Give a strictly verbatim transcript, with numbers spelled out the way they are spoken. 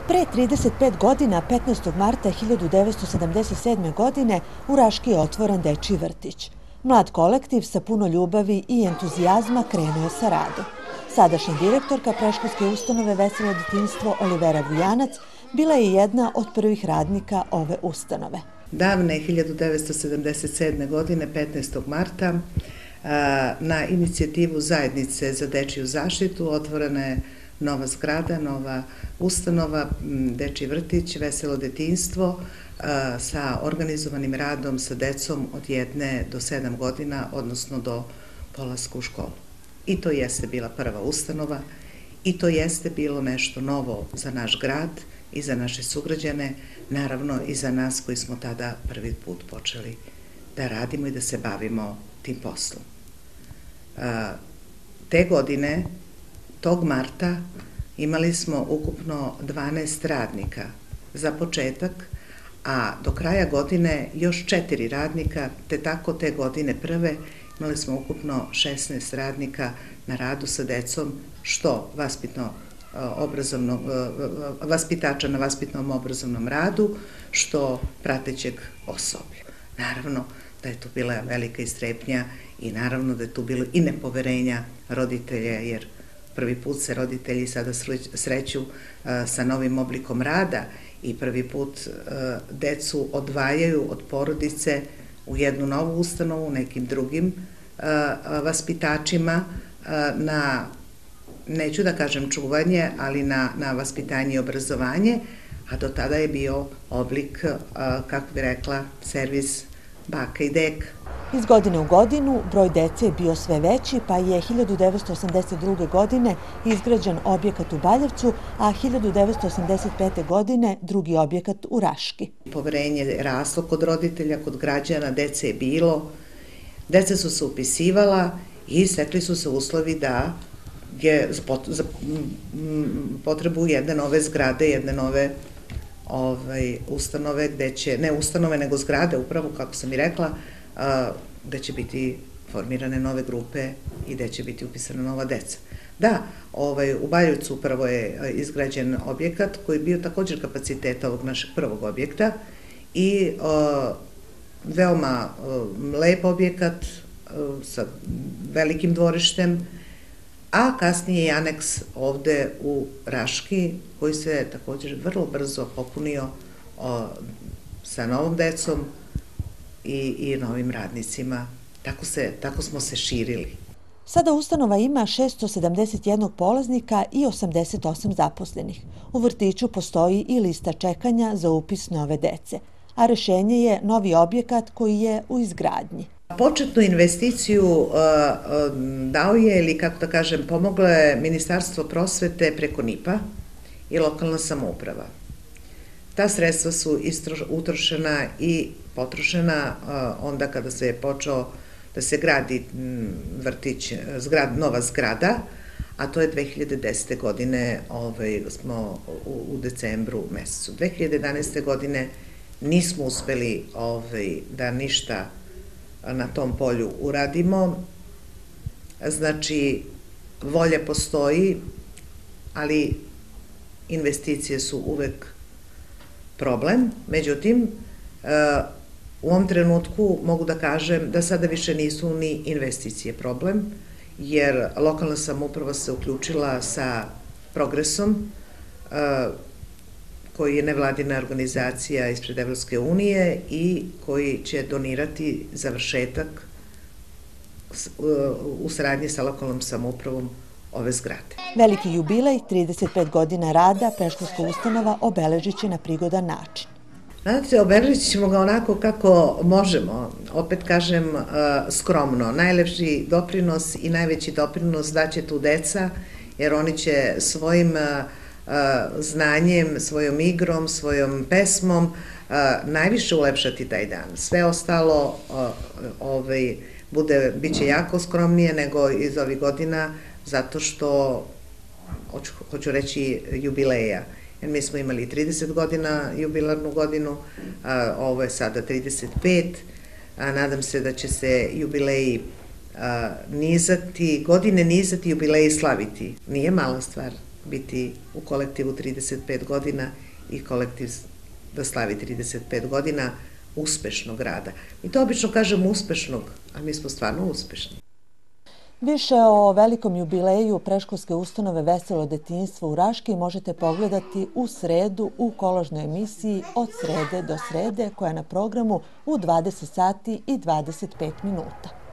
Pre trideset pet godina, petnaestog marta hiljadu devetsto sedamdeset sedme. godine, u Raški je otvoren dečiji vrtić. Mlad kolektiv sa puno ljubavi i entuzijazma krenuo je sa radom. Sadašnja direktorka predškolske ustanove Veselo detinjstvo Olivera Vujanac bila je jedna od prvih radnika ove ustanove. Davne hiljadu devetsto sedamdeset sedme. godine, petnaestog marta, na inicijativu Zajednice za dečiju zaštitu otvorena je nova zgrada, nova ustanova, dečiji vrtić, Veselo detinjstvo, sa organizovanim radom sa decom od jedne do sedam godina, odnosno do polaska u školu. I to jeste bila prva ustanova i to jeste bilo nešto novo za naš grad i za naše sugrađane, naravno i za nas koji smo tada prvi put počeli da radimo i da se bavimo tim poslom. Te godine, tog marta, imali smo ukupno dvanaest radnika za početak, a do kraja godine još četiri radnika, te tako te godine prve imali smo ukupno šesnaest radnika na radu sa decom, što vaspitno obrazovnog, vaspitača na vaspitnom obrazovnom radu, što pratećeg osoblja. Naravno da je tu bila velika istrepnja i naravno da je tu bilo i nepoverenja roditelja, jer prvi put se roditelji sada sreću sa novim oblikom rada i prvi put decu odvajaju od porodice u jednu novu ustanovu, nekim drugim vaspitačima na, neću da kažem čuvanje, ali na, na vaspitanje i obrazovanje, a do tada je bio oblik, kako bi rekla, servis baka i deka. Iz godine u godinu broj dece je bio sve veći, pa je hiljadu devetsto osamdeset druge. godine izgrađen objekat u Baljevcu, a hiljadu devetsto osamdeset pete. godine drugi objekat u Raški. Poverenje je raslo kod roditelja, kod građana, dece je bilo, deca su se upisivala i stekli su se uslovi da je za potrebu jedne nove zgrade, jedne nove ustanove, gde će, ne ustanove, nego zgrade, upravo kako sam i rekla, gde će biti formirane nove grupe i gde će biti upisana nova deca. Da, u Baljevcu upravo je izgrađen objekat koji je bio također kapaciteta ovog našeg prvog objekta i veoma lep objekat sa velikim dvorištem, a kasnije i aneks ovde u Raški, koji se također vrlo brzo popunio sa novom decom i, i novim radnicima. Tako, se, tako smo se širili. Sada ustanova ima šesto sedamdeset jedan polaznika i osamdeset osam zaposlenih. U vrtiću postoji i lista čekanja za upis nove dece, a rešenje je novi objekat koji je u izgradnji. Početnu investiciju dao je, ili kako da kažem, pomoglo je Ministarstvo prosvete preko N I P-a i lokalna samouprava. Ta sredstva su utrošena i potrošena onda kada se je počeo da se gradi vrtić, nova zgrada, a to je dve hiljade desete. godine, smo u decembru mesecu. dve hiljade jedanaeste. godine nismo uspeli da ništa na tom polju uradimo. Znači, volja postoji, ali investicije su uvek problem. Međutim, u ovom trenutku mogu da kažem da sada više nisu ni investicije problem, jer lokalna samouprava se uključila sa Progresom, koji je nevladina organizacija ispred Evropske unije i koji će donirati završetak u saradnji sa lokalnom samoupravom ove zgrade. Veliki jubilej, trideset pet godina rada, predškolska ustanova obeležit će na prigodan način. Znate, obeležit ćemo ga onako kako možemo, opet kažem skromno. Najlepši doprinos i najveći doprinos daće tu deca, jer oni će svojim znanjem, svojom igrom, svojom pesmom najviše ulepšati taj dan. Sve ostalo bit će jako skromnije nego iz ovih godina, zato što, hoću reći, jubileja. Jer mi smo imali trideset godina, jubilarnu godinu, ovo je sada trideset pet. Nadam se da će se jubileji nizati, godine nizati, jubileji slaviti. Nije mala stvar biti u kolektivu trideset pet godina i kolektiv da slavi trideset pet godina uspešnog rada. I to obično kažem uspešnog, a mi smo stvarno uspešni. Više o velikom jubileju predškolske ustanove Veselo detinjstvo u Raški možete pogledati u sredu u kolažnoj emisiji Od srede do srede koja je na programu u dvadeset sati i dvadeset pet minuta.